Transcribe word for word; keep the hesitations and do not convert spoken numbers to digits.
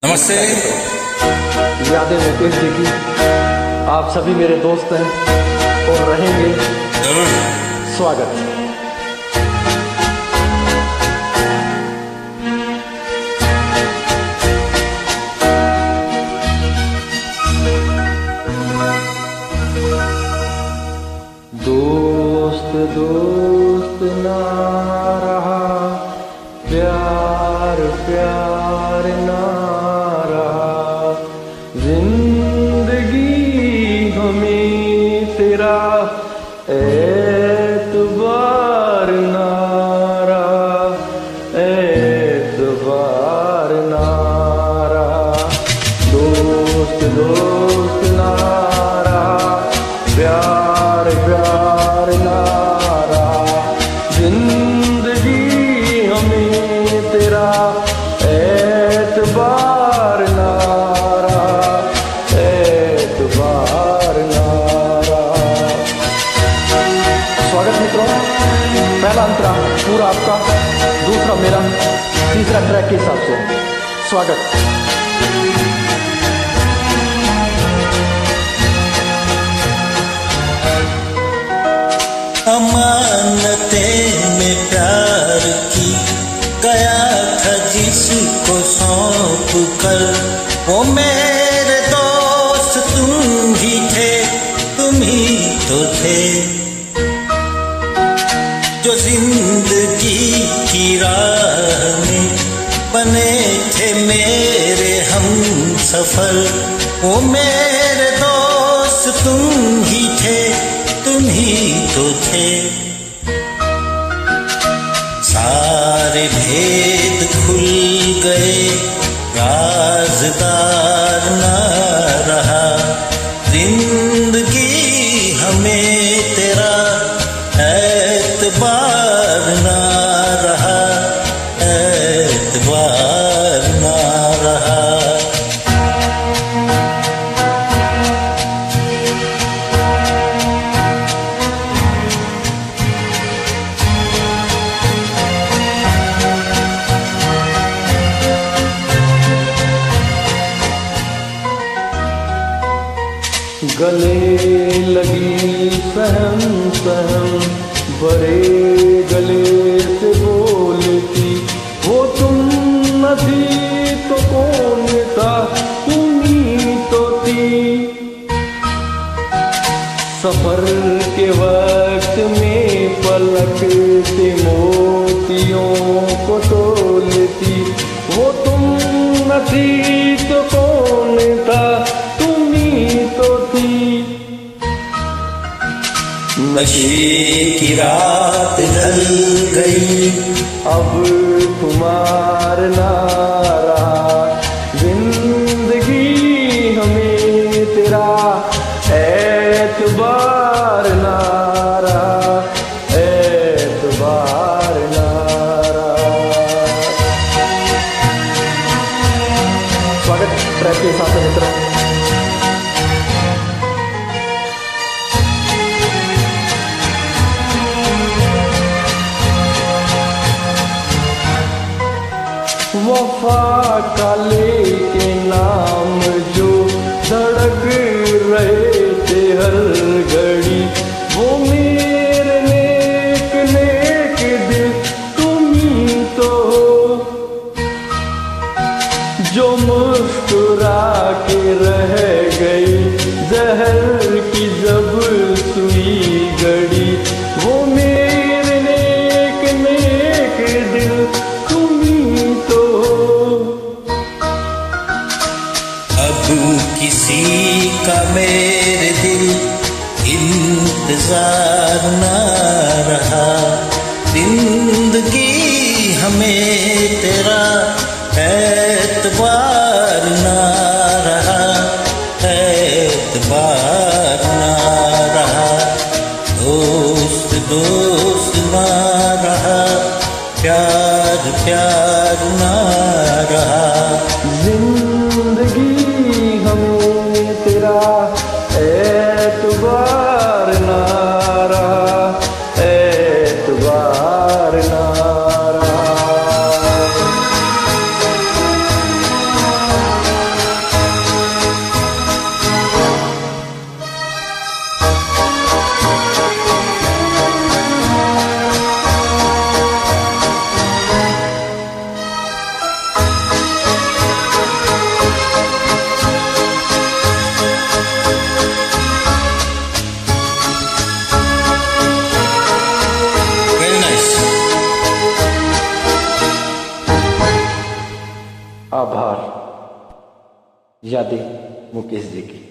नमस्ते। यादें मुकेश जी की। आप सभी मेरे दोस्त हैं और रहेंगे। जरूर। स्वागत। दोस्त दोस्त ना रहा, प्यार प्यार ना रहा, जिंदगी हमें तेरा एतबार ना रहा, एतबार ना रहा। दोस्त दोस्त ना रहा, प्यार प्यार ना रहा, जिंदगी हमें तेरा एतबार ना रहा, एतबार ना रहा। स्वागत मित्रों। पहला अंतरा पूरा आपका, दूसरा मेरा, तीसरा ट्रैक के हिसाब से। स्वागत। अमानतें में प्यार की गया था जिसको सौंप कर, वो मेरे दोस्त तुम ही थे, तुम ही तो थे जो जिंदगी की राह में बने थे मेरे हम सफर। वो मेरे दोस्त तुम ही थे, तुम ही तो थे। सारे भेद खुल गए, राज़दार ना रहा, जिंदगी हमें तेरा एतबार ना रहा, एतबार ना रहा। गले लगी सहम सहम, बड़े गले से बोलती, वो तुम न थी तो कौन था, तुम ही तो थी। सफर के वक्त में पलकते मोतियों को तोलती, वो तुम न थी तो कौन था, तुम ही तो थी। नशे की रात ढल गई, अब तुम्हार ना रहा, जिंदगी हमें तेरा एतबार ना रहा, एतबार ना रहा। स्वागत ट्रैक के साथ मित्र। वफा का लेके नाम जो धड़क रहे थे हर घड़ी, वो मेरे नेक नेक दिल तुम ही तो हो, जो मुस्कुरा के रह गई जहर की जब सुई घड़ी, वो मेरे नेक नेक दिल तुम ही तो हो। अब किसी का मेरे दिल इंतजार ना रहा, जिंदगी हमें तेरा एतबार ना रहा, एतबार ना रहा। दोस्त दोस्त ना रहा, प्यार प्यार ना रहा, जिंदगी हमें तेरा एतबार ना रहा, एतबार ना रहा। यादें मुकेश जी की।